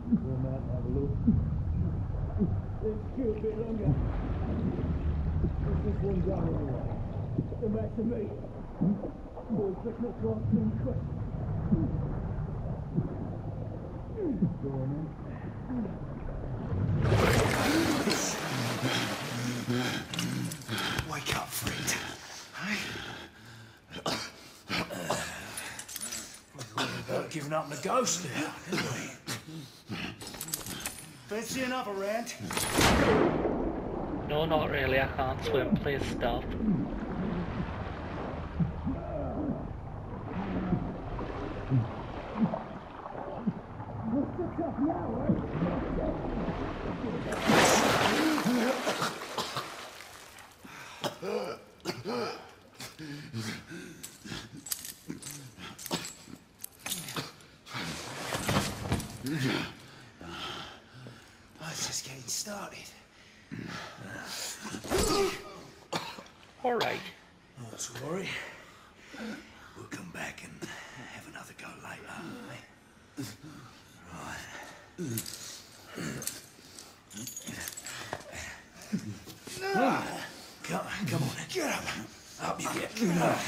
We'll not have a look. Let's queue a bit longer. What's this one going anyway? Come back to me. Boys, let's not ask any questions. Go on then. Wake up, friend. Hey? We've about giving up the ghost now, didn't we? Fancy another round? No, not really. I can't swim. Please stop. It's just getting started. Alright. Not to worry. We'll come back and have another go later, eh? Right. Come on, get up. Up you get.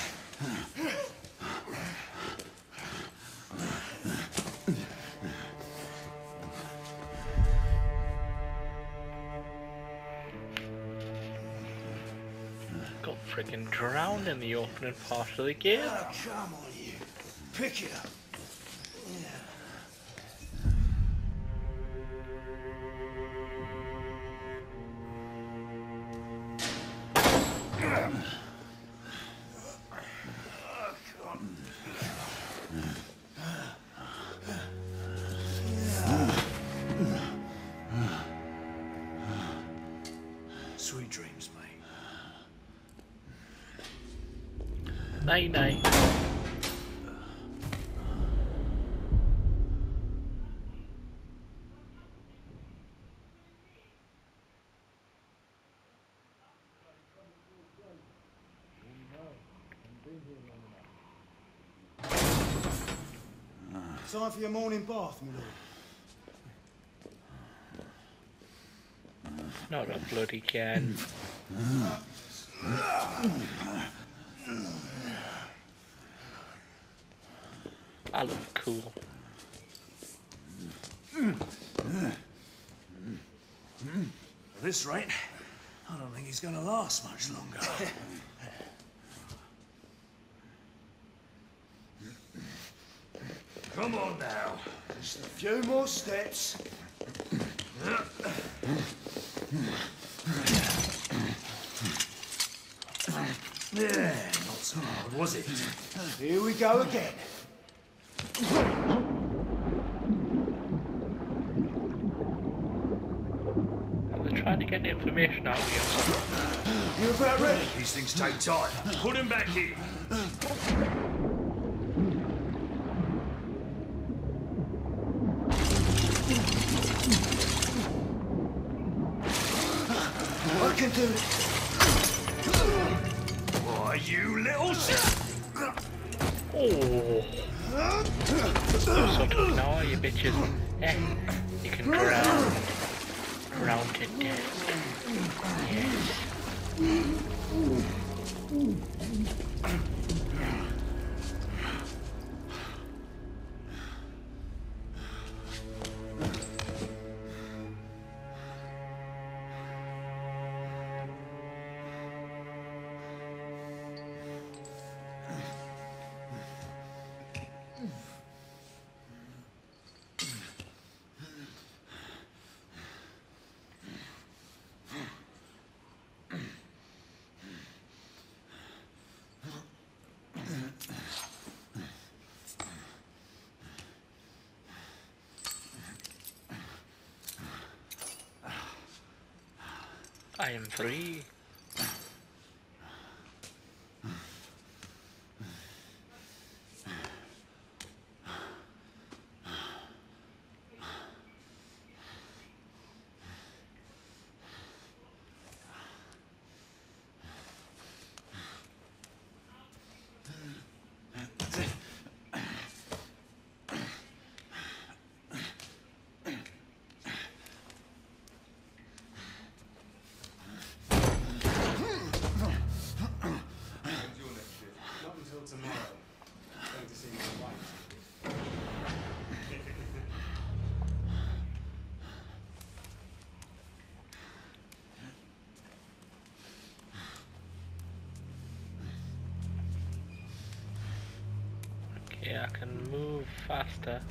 Got freaking drowned in the opening part of the game. Oh, come on, you. Pick it up. Sweet dreams, mate. Night night. Time for your morning bath, my lord. Not a bloody can. I look cool. At this rate, I don't think he's gonna last much longer. Come on now. Just a few more steps. Yeah, not so hard, was it? Here we go again. They're trying to get the information out of you. You about ready? These things take time. Put him back in. I can do it. Why, you little shit! Oh. You're so tough now, are you bitches? Eh, you can drown. Drown to death. I am free. Yeah, I can move faster.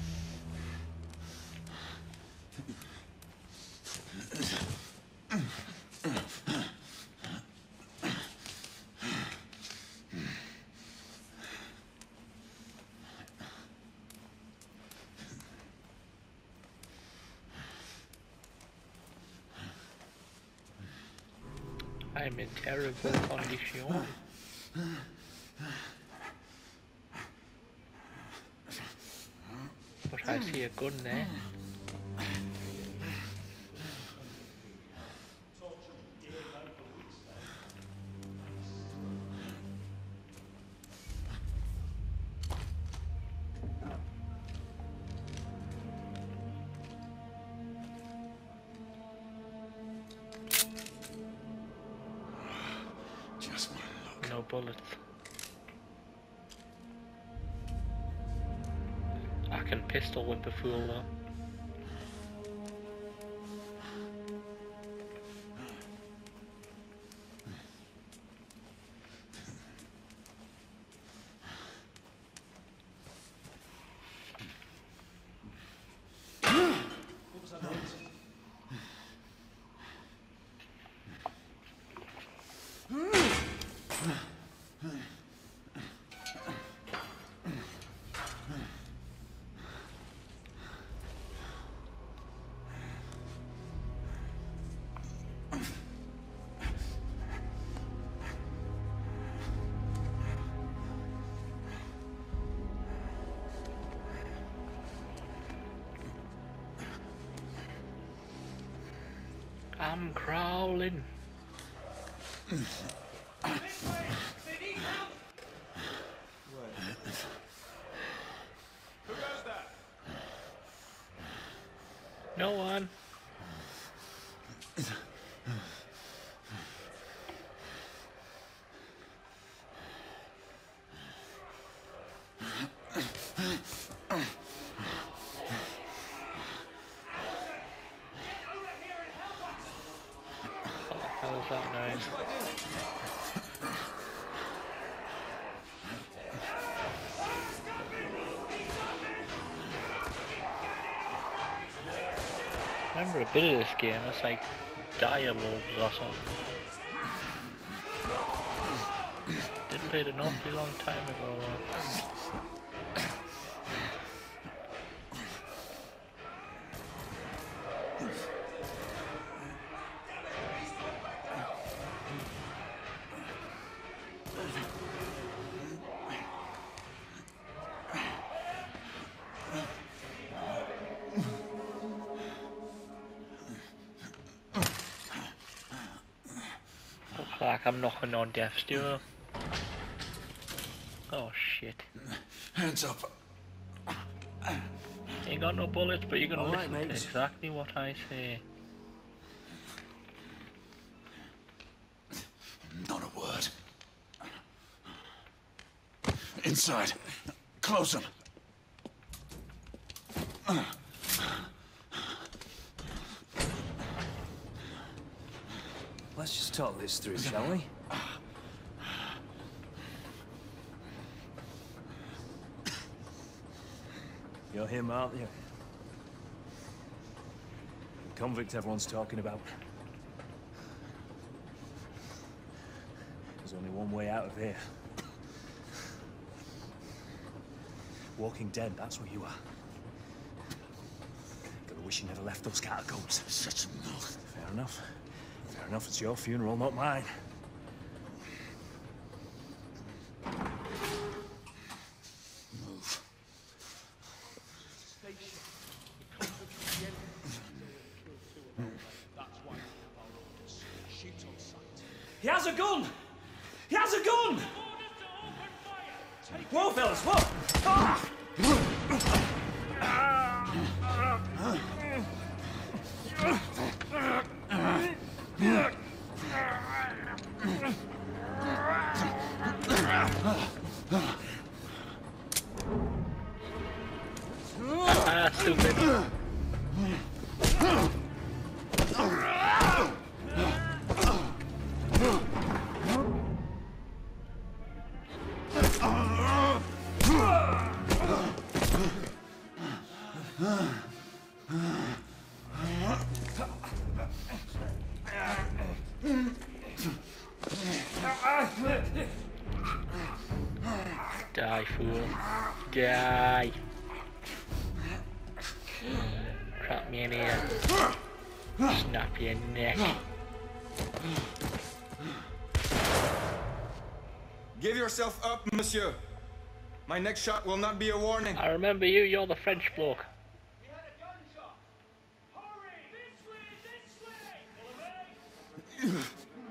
I'm in terrible condition. But I see a gun there. Just my luck. No bullets. I can pistol whip a fool though. I'm crawling. No one. What the hell is that noise? I remember a bit of this game, it's like dire wolves or something. Did play it an awfully long time ago though. Looks like I'm knocking on death's door. Oh shit. Hands up. Ain't got no bullets, but you're gonna All right, listen to mate. exactly what I say. Not a word. Inside. Close them. Let's just talk this through, shall we? You're him, aren't you? The convict everyone's talking about. There's only one way out of here. Walking Dead, that's what you are. Gotta wish you never left those catacombs. Such a mouth. Fair enough. Fair enough, it's your funeral, not mine. Move. He has a gun! He has a gun! Whoa, fellas, whoa! Ah! Ah, stupid. Die, fool. Die. Trap me in here. Snap your neck. Give yourself up, monsieur. My next shot will not be a warning. I remember you, you're the French bloke. We had a gunshot. Hurry! This way! Follow me!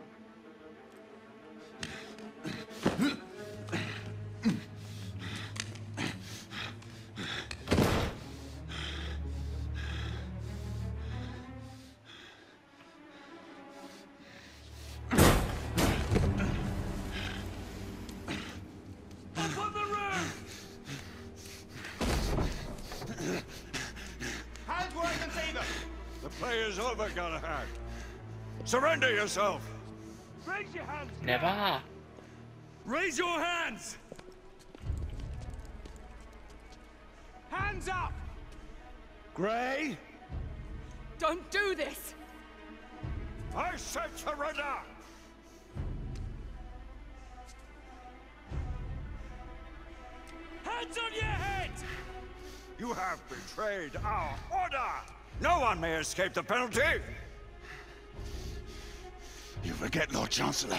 Up on the roof! Hands where I can see them! The play is over, Galahad. Surrender yourself! Raise your hands! Never. Raise your hands! Hands up! Grey, Don't do this! I said surrender! Hands on your head! You have betrayed our order! No one may escape the penalty! You forget, Lord Chancellor.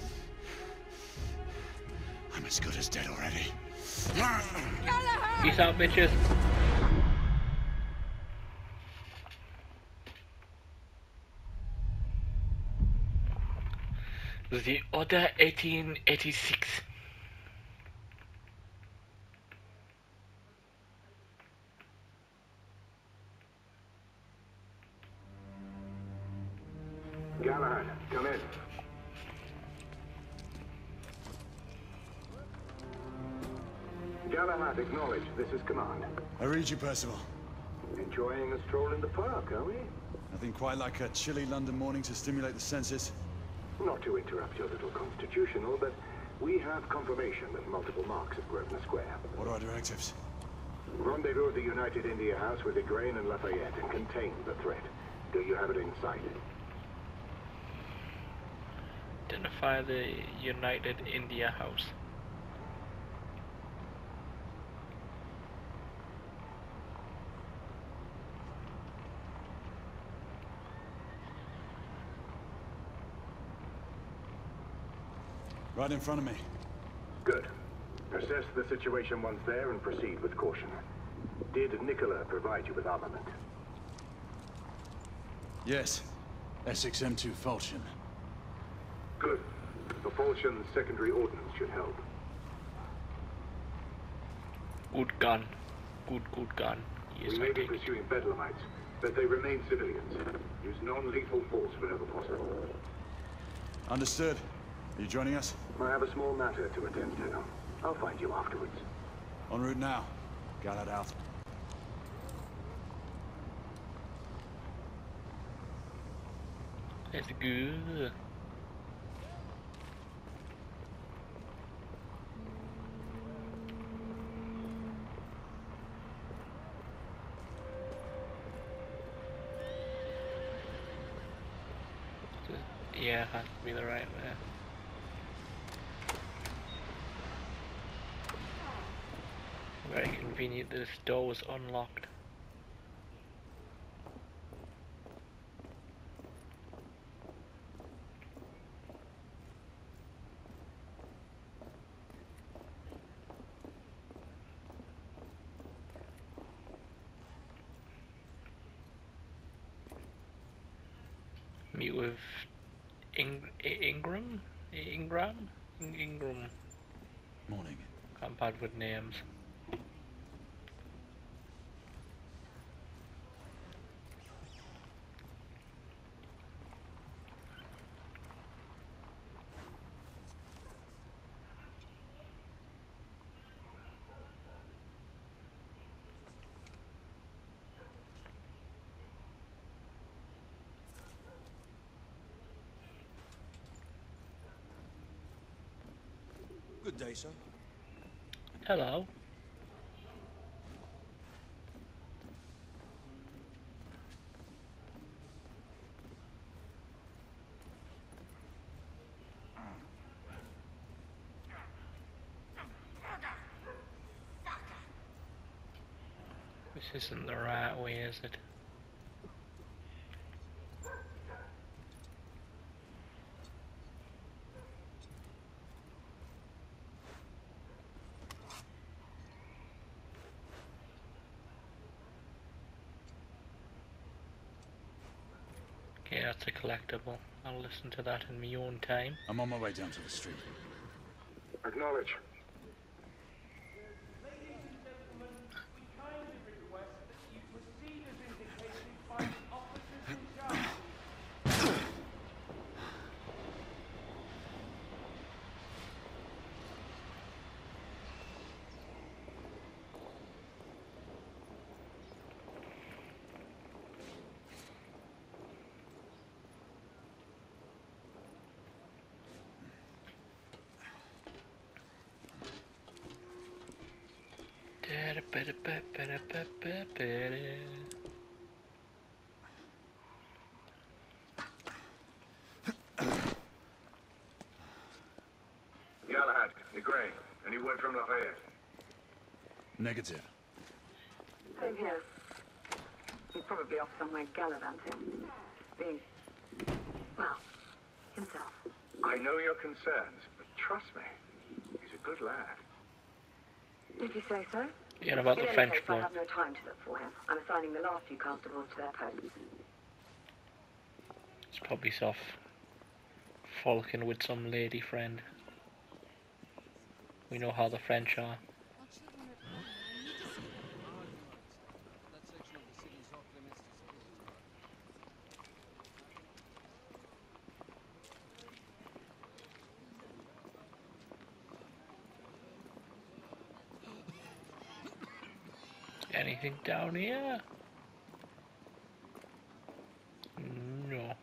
I'm as good as dead already. Galahad! Peace out, bitches. The Order 1886. Galahad, come in. Galahad, acknowledge this is command. I read you, Percival. Enjoying a stroll in the park, are we? Nothing quite like a chilly London morning to stimulate the senses. Not to interrupt your little constitutional, but we have confirmation of multiple marks at Grosvenor Square. What are our directives? Rendezvous at the United India House with Igraine and Lafayette and contain the threat. Do you have it in sight? Identify the United India House. Right in front of me. Good. Assess the situation once there and proceed with caution. Did Nicola provide you with armament? Yes. Essex M2 Falchion. Good. The Falchion's secondary ordnance should help. Good gun. Good gun. Yes, We I may be take it. pursuing Bedlamites, but they remain civilians. Use non-lethal force whenever possible. Understood. Are you joining us? I have a small matter to attend to. I'll find you afterwards. En route now. Galahad out. Let's go. Yeah, has to be the right way. Very convenient that this door was unlocked. Meet with Ingram? Ingram? Morning. I'm bad with names. Good day, sir. Hello. This isn't the right way, is it? Okay, that's a collectible. I'll listen to that in my own time. I'm on my way down to the street. Acknowledge. Ladies and gentlemen, we kindly request that you proceed as indicated by the officers in charge. Galahad, you're Gray. Any word from Lafayette? Negative. Same here. He's probably off somewhere gallivanting. Being, well, himself. I know your concerns, but trust me, he's a good lad. Did you say so? Yeah, about the In any French case, I blood. have no time to look for him. I'm assigning the last few constables to their posts. It's probably soft folking with some lady friend. We know how the French are. Anything down here? No.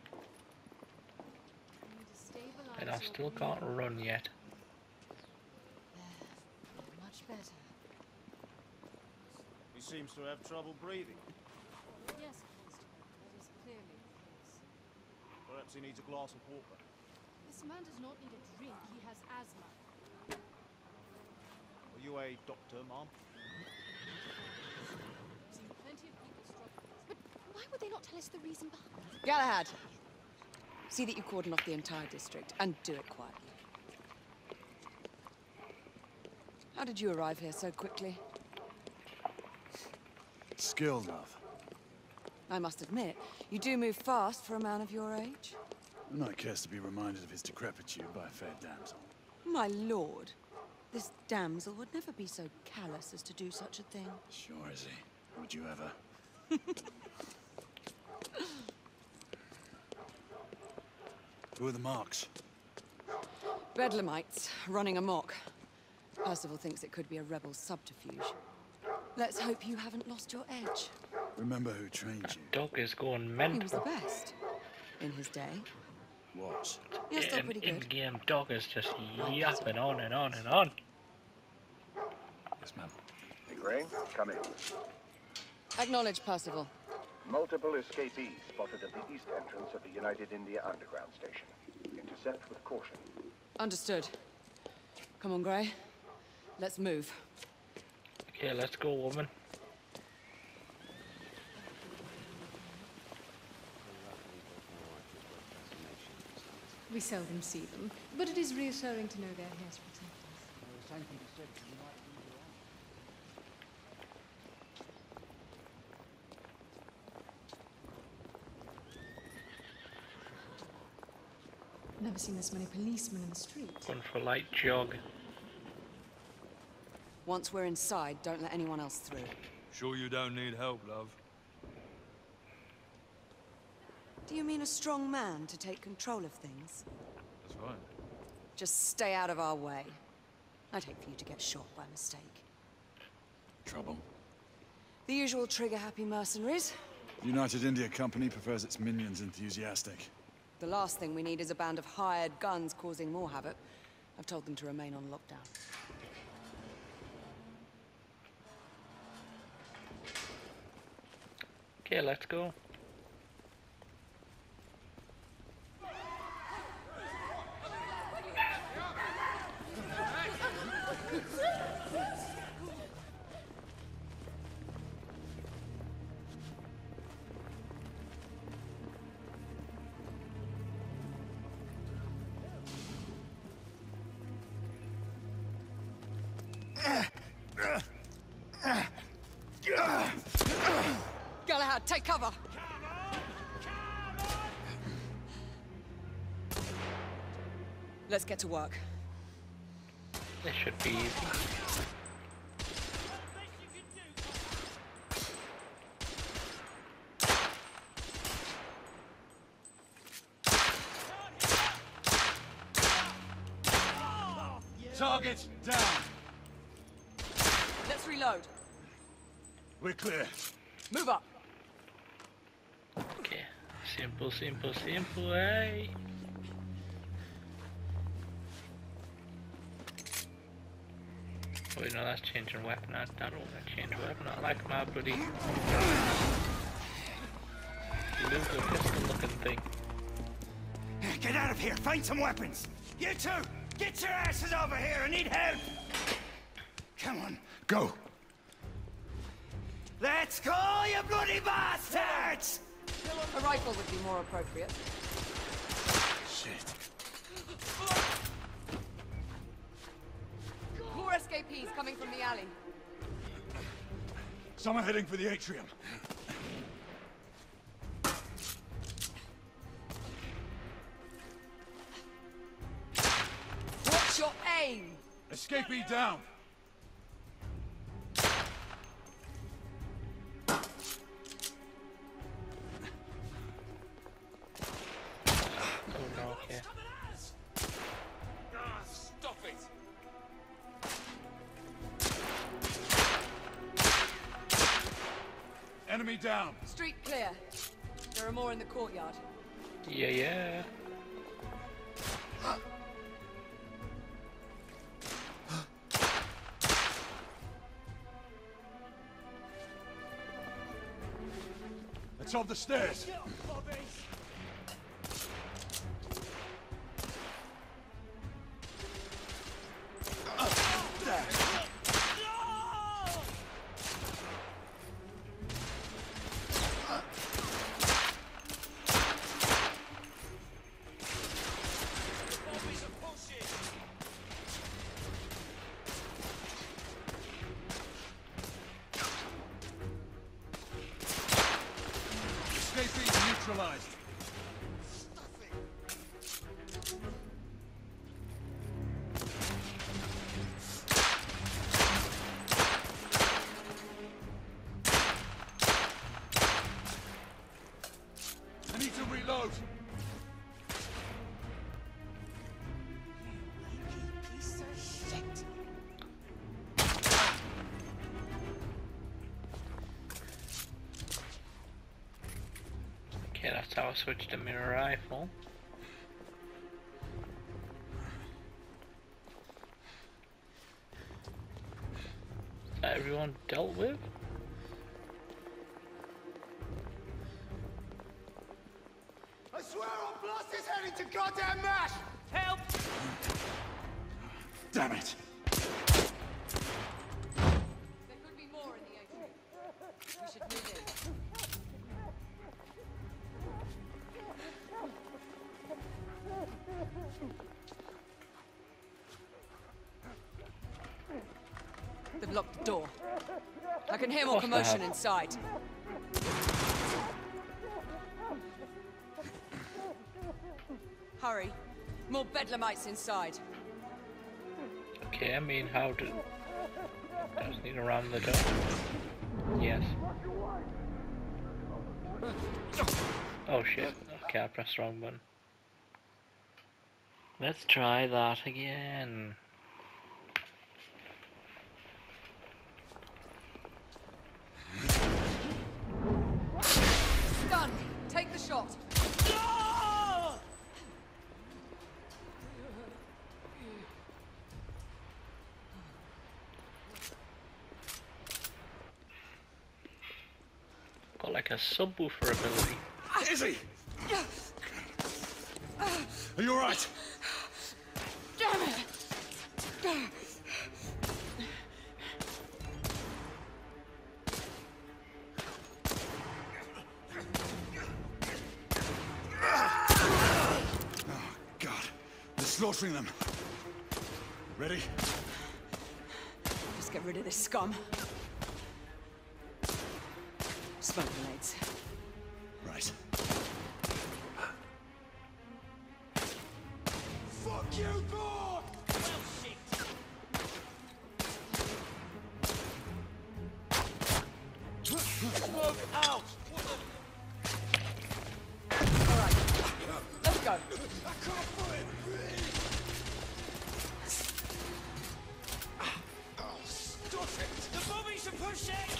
And I still can't run yet. Much better. He seems to have trouble breathing. Yes, Constable, that is clearly the case. Perhaps he needs a glass of water. This man does not need a drink, he has asthma. Are you a doctor, ma'am? I've seen plenty of people struggle. But why would they not tell us the reason behind? Galahad, see that you cordon off the entire district, and do it quietly. How did you arrive here so quickly? Skill, love. I must admit, you do move fast for a man of your age. The knight cares to be reminded of his decrepitude by a fair damsel. My lord, this damsel would never be so callous as to do such a thing. Sure is he. Would you ever? Who are the marks? Bedlamites, running amok. Percival thinks it could be a rebel subterfuge. Let's hope you haven't lost your edge. Remember who trained you? Dog is going He was the mental. best. In his day. Was. You're still pretty good. In-game dog is just yapping on and on and on. Yes, ma'am. Hey, Gray, come in. Acknowledge, Percival. Multiple escapees spotted at the east entrance of the United India Underground Station. Intercept with caution. Understood. Come on, Gray. Let's move. Okay, let's go, woman. We seldom see them, but it is reassuring to know they're here to protect us. Never seen this many policemen in the street. Going for a light jog. Once we're inside, don't let anyone else through. Sure you don't need help, love? Do you mean a strong man to take control of things? That's right. Just stay out of our way. I'd hate for you to get shot by mistake. Trouble? The usual trigger-happy mercenaries. United India Company prefers its minions enthusiastic. The last thing we need is a band of hired guns causing more havoc. I've told them to remain on lockdown. Okay, let's go. Take cover! Let's get to work. This should be easy. Target down. Let's reload. We're clear. Move up. Okay. Simple, simple, simple, hey. Wait, no, that's changing weapon. I don't want to change weapon. I like my bloody little pistol looking thing. Get out of here! Find some weapons! You two! Get your asses over here! I need help! Come on. Go. Let's go, you bloody bastards! A rifle would be more appropriate. Shit. More escapees coming from the alley. Someone heading for the atrium. What's your aim? Escapee down. Oh no, okay. Stop it! Enemy down. Street clear. There are more in the courtyard. Yeah, yeah. It's up the stairs. Escapee neutralized. I need to reload. Piece of shit. Okay, that's how I switched to mirror rifle. Is that everyone dealt with? I swear I'll blast his head into goddamn mash! Help! Damn it. There could be more in the atrium. We should move in. They've locked the door. I can hear more Of course they commotion have. inside. Hurry. More bedlamites inside. Okay, I mean, how do... I just need to ram the door. Yes. Oh shit. Okay, I pressed the wrong button. Let's try that again. Stun! Take the shot. Got like a subwoofer ability. Izzy! Are you alright? Damn it! Oh, God. They're slaughtering them. Ready? Just get rid of this scum. Smoke grenades. you for? Well, shit. Smoke out! Alright, let's go. I can't put it! Oh, stop it! The bobbies are pushing!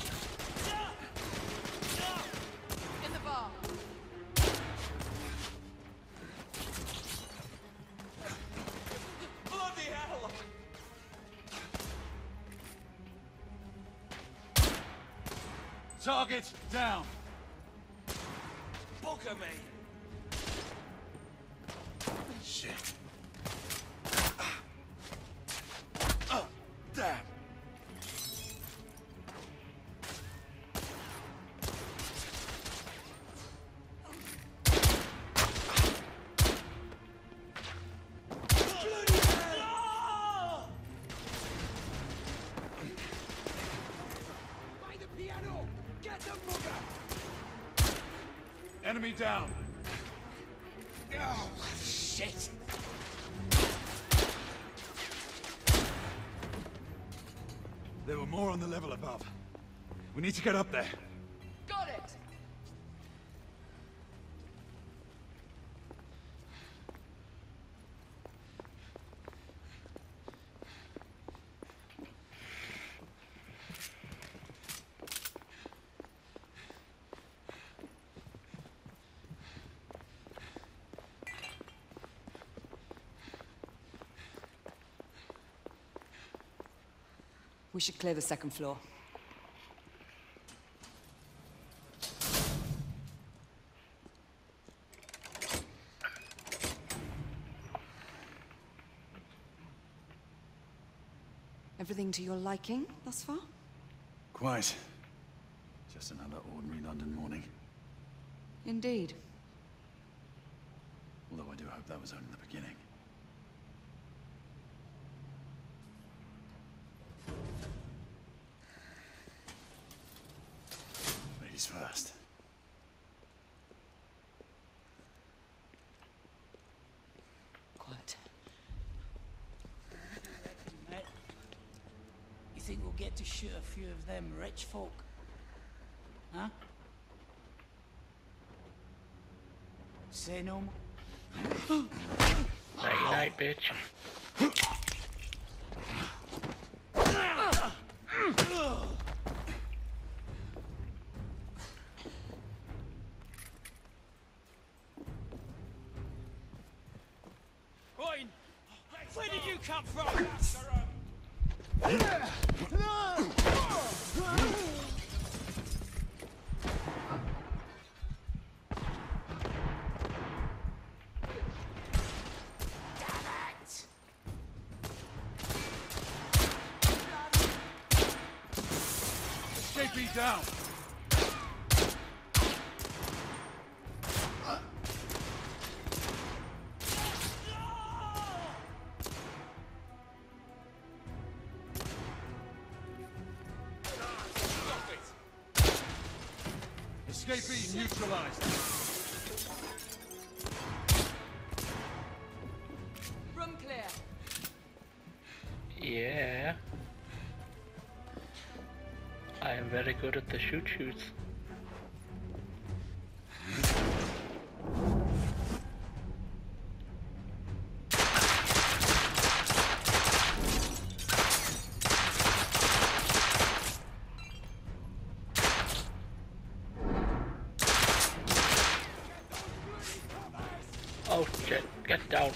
In the bar. Bloody hell! Target down. Bugger me! Shit. Damn. By the piano! Get the bugger! Enemy down. Oh, shit! There were more on the level above. We need to get up there. Got it! We should clear the second floor. Everything to your liking thus far? Quite. Just another ordinary London morning. Indeed. Although I do hope that was only the beginning. Ladies first. Quiet. Mate, you think we'll get to shoot a few of them rich folk? Huh? Say no more. Night night, bitch. Boy, where did you come from? Escapee down. Escapee neutralized. Room clear. Yeah. I am very good at the shoots. Oh shit, get down.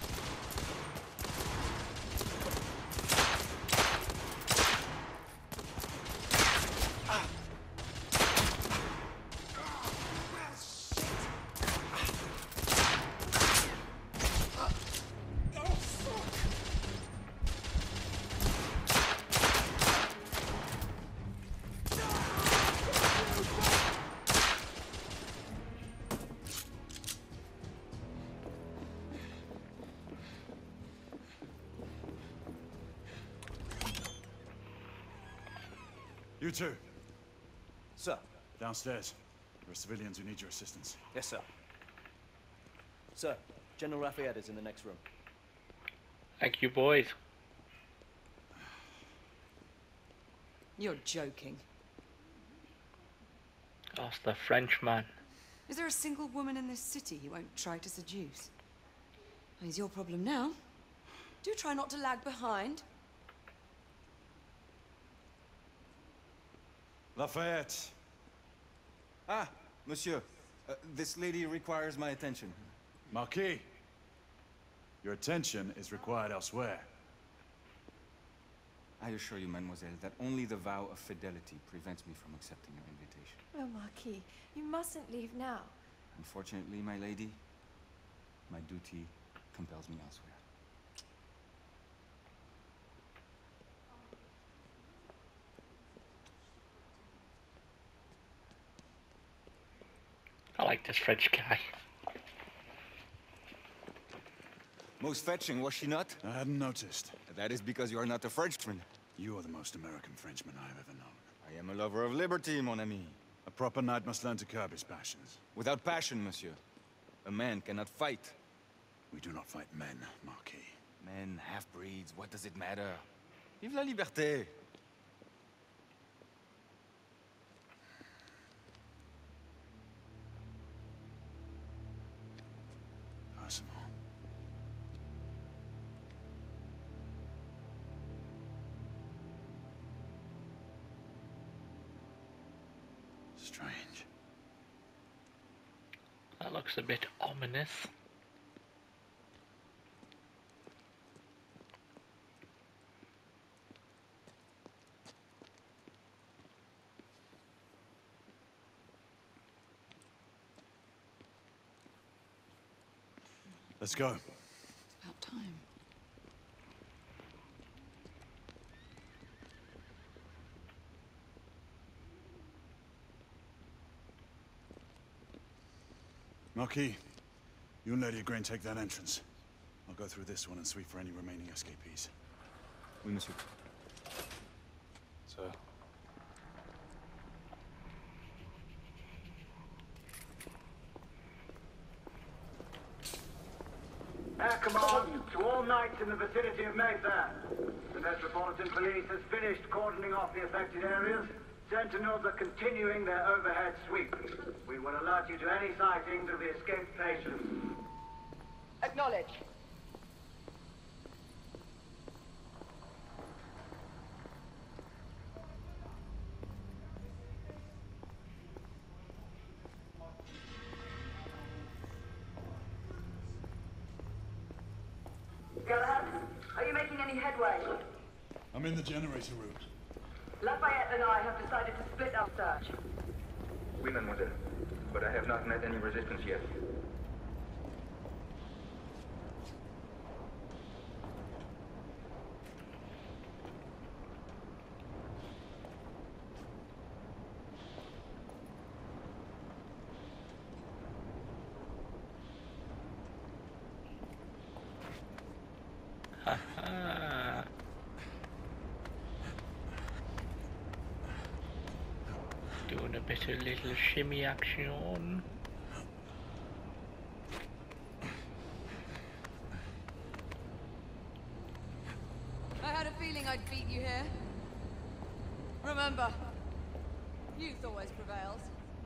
You two. Sir. Downstairs. There are civilians who need your assistance. Yes, sir. Sir, General Lafayette is in the next room. Like you boys. You're joking. Ask the Frenchman. Is there a single woman in this city he won't try to seduce? He's your problem now. Do try not to lag behind. Lafayette. Ah, monsieur. This lady requires my attention. Marquis, your attention is required elsewhere. I assure you, mademoiselle, that only the vow of fidelity prevents me from accepting your invitation. Oh, Marquis, you mustn't leave now. Unfortunately, my lady, my duty compels me elsewhere. I like this French guy. Most fetching, was she not? I hadn't noticed. That is because you are not a Frenchman. You are the most American Frenchman I have ever known. I am a lover of liberty, mon ami. A proper knight must learn to curb his passions. Without passion, monsieur, a man cannot fight. We do not fight men, Marquis. Men, half-breeds, what does it matter? Vive la liberté! Personal. Strange. That looks a bit ominous. Let's go. About time. Marquis, you and Lady Grain take that entrance. I'll go through this one and sweep for any remaining escapees. Oui, monsieur. Sir. Air command to all knights in the vicinity of Mayfair. The Metropolitan Police has finished cordoning off the affected areas. Sentinels are continuing their overhead sweep. We will alert you to any sightings of the escaped patients. Acknowledge. Galahad, are you making any headway? I'm in the generator room. Lafayette and I have decided to split our search. Oui, mademoiselle. But I have not met any resistance yet. Doing a bit of little shimmy action. I had a feeling I'd beat you here. Remember, youth always prevails.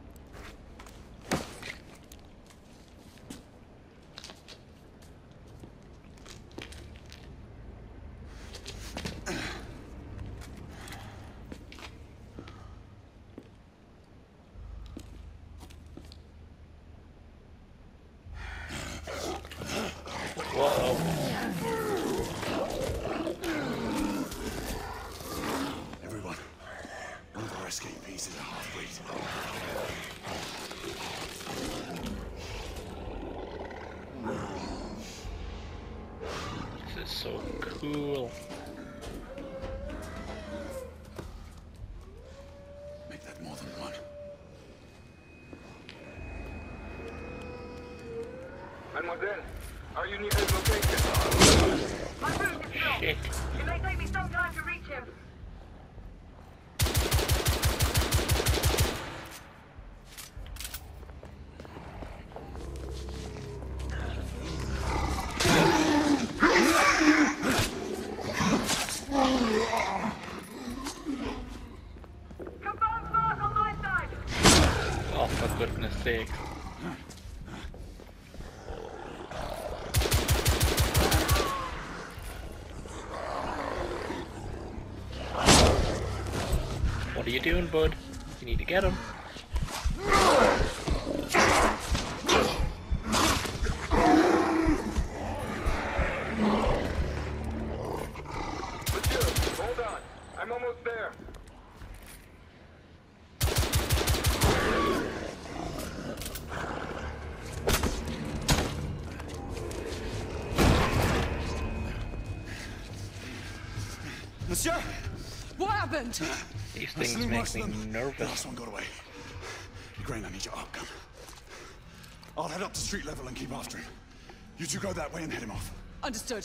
Everyone, one of our escapees is a half-breed. This is so cool. Make that more than one. Mademoiselle, are you near his location? My route is blocked. Shit. It may take me some time to reach him. sake. What are you doing, bud? You need to get him. Hold on. I'm almost there. Monsieur? What happened? These things make me The nervous. last one got away. Grain, I need your arc gun. I'll head up to street level and keep after him. You two go that way and head him off. Understood.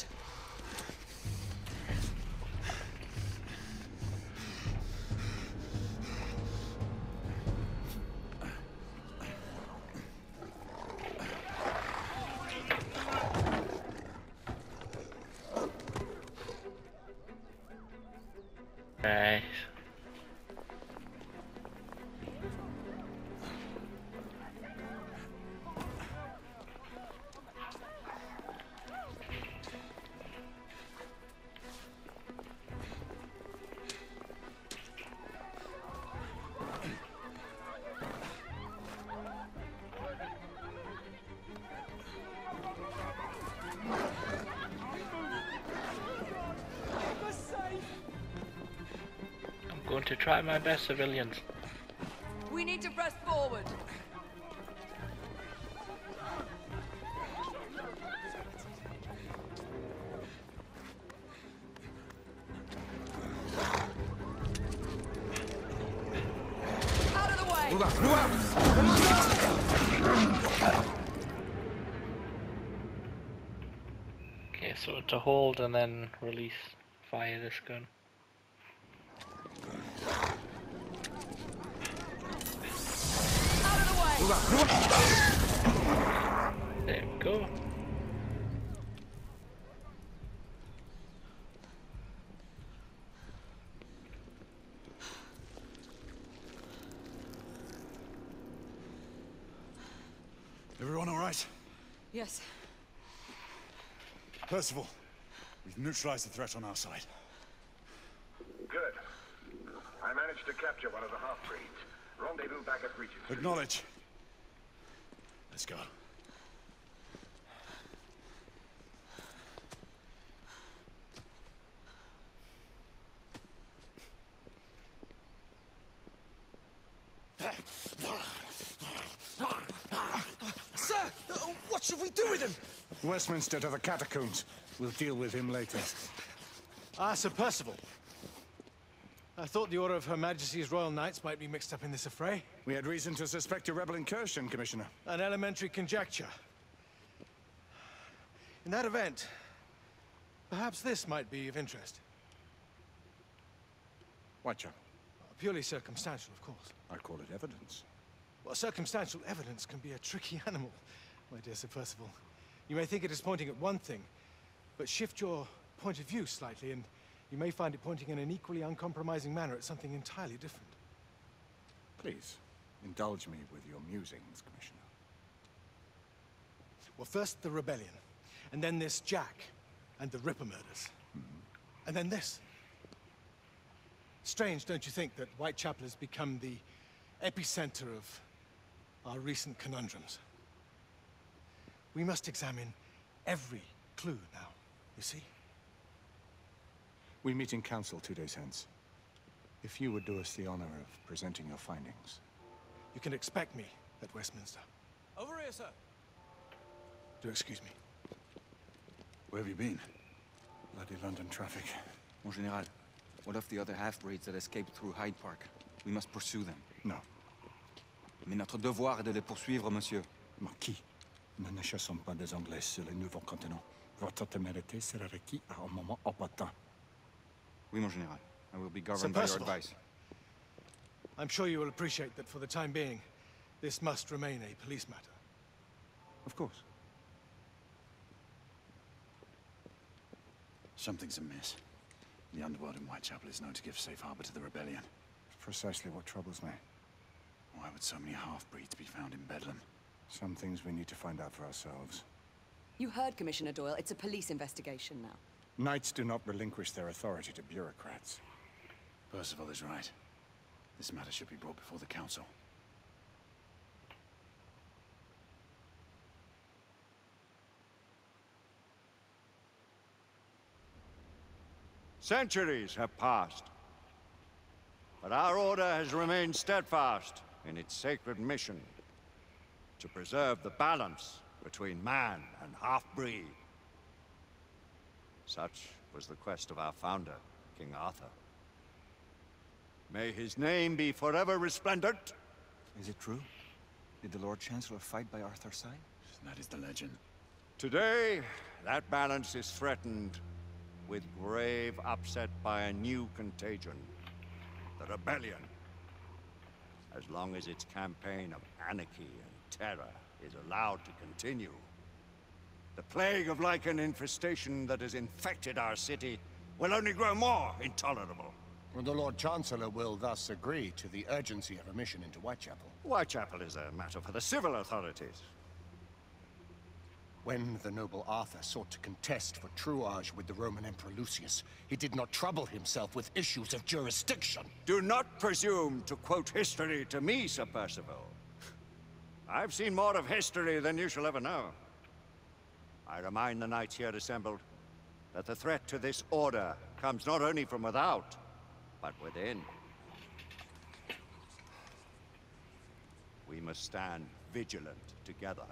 Right. I'm going to try my best, civilians. We need to press forward. Out of the way! Okay, so to hold and then release, fire this gun. There we go. Everyone all right? Yes. Percival, we've neutralized the threat on our side. Good. I managed to capture one of the half-breeds. Rendezvous back at Regis. Acknowledge. Let's go. Sir, what should we do with him? Westminster to the catacombs. We'll deal with him later. Ah, Sir Percival. I thought the Order of Her Majesty's Royal Knights might be mixed up in this affray. We had reason to suspect a rebel incursion, Commissioner. An elementary conjecture. In that event, perhaps this might be of interest. Whitechapel. Purely circumstantial, of course. I call it evidence. Well, circumstantial evidence can be a tricky animal, my dear Sir Percival. You may think it is pointing at one thing, but shift your point of view slightly and you may find it pointing in an equally uncompromising manner at something entirely different. Please, indulge me with your musings, Commissioner. Well, first the rebellion, and then this Jack, and the Ripper murders. And then this. Strange, don't you think, that Whitechapel has become the epicenter of our recent conundrums? We must examine every clue now, you see? We meet in council 2 days hence. If you would do us the honor of presenting your findings. You can expect me at Westminster. Over here, sir. Do excuse me. Where have you been? Bloody London traffic. Mon Général, what of the other half-breeds that escaped through Hyde Park? We must pursue them. No. Mais notre devoir est de les poursuivre, monsieur. Marquis, nous ne chassons pas des Anglais sur le nouveau continent. Votre témérité sera requis à un moment opportun. Oui, mon Général. I will be Sir governed by your Percival. advice. I'm sure you will appreciate that for the time being, this must remain a police matter. Of course. Something's amiss. The underworld in Whitechapel is known to give safe harbor to the rebellion. Precisely what troubles me. Oh, Why would so many half-breeds be found in Bedlam? Some things we need to find out for ourselves. You heard Commissioner Doyle. It's a police investigation now. Knights do not relinquish their authority to bureaucrats. Percival is right. This matter should be brought before the council. Centuries have passed, but our order has remained steadfast in its sacred mission to preserve the balance between man and half-breed. Such was the quest of our founder, King Arthur. May his name be forever resplendent. Is it true? Did the Lord Chancellor fight by Arthur's side? That is the legend. Today, that balance is threatened with grave upset by a new contagion, the rebellion. As long as its campaign of anarchy and terror is allowed to continue, the plague of lichen infestation that has infected our city will only grow more intolerable. The Lord Chancellor will thus agree to the urgency of a mission into Whitechapel. Whitechapel is a matter for the civil authorities. When the noble Arthur sought to contest for truage with the Roman Emperor Lucius, he did not trouble himself with issues of jurisdiction. Do not presume to quote history to me, Sir Percival. I've seen more of history than you shall ever know. I remind the knights here assembled that the threat to this order comes not only from without, but within. We must stand vigilant together,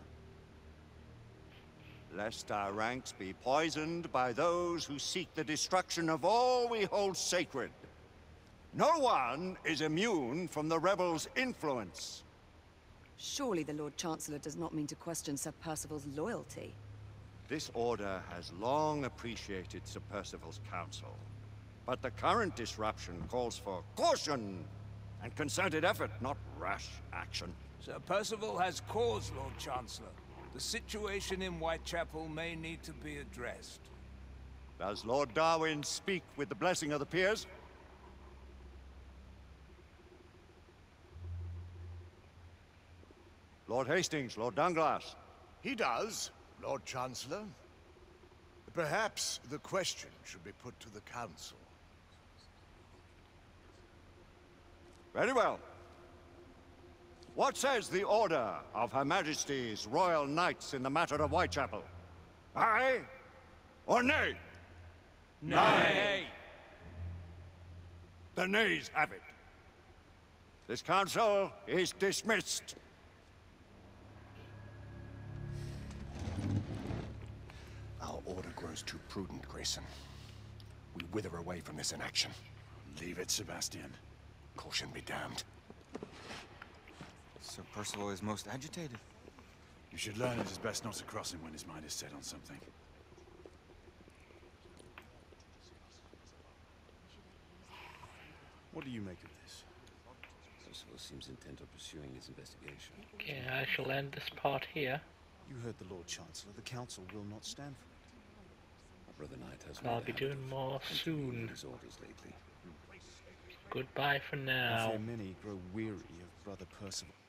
lest our ranks be poisoned by those who seek the destruction of all we hold sacred. No one is immune from the rebels' influence. Surely the Lord Chancellor does not mean to question Sir Percival's loyalty. This order has long appreciated Sir Percival's counsel, but the current disruption calls for caution and concerted effort, not rash action. Sir Percival has cause, Lord Chancellor. The situation in Whitechapel may need to be addressed. Does Lord Darwin speak with the blessing of the peers? Lord Hastings, Lord Dunglass. He does, Lord Chancellor. Perhaps the question should be put to the Council. Very well. What says the Order of Her Majesty's Royal Knights in the matter of Whitechapel? Aye or nay? Nay. The nays have it. This council is dismissed. Our order grows too prudent, Grayson. We wither away from this inaction. Leave it, Sebastian. Caution be damned. Sir Percival is most agitated. You should learn it is best not to cross him when his mind is set on something. What do you make of this? Percival seems intent on pursuing his investigation. Okay, I shall end this part here. You heard the Lord Chancellor. The Council will not stand for it. My brother Knight has I'll be doing more soon. His orders lately. Goodbye for I now. fear many grow weary of Brother Percival.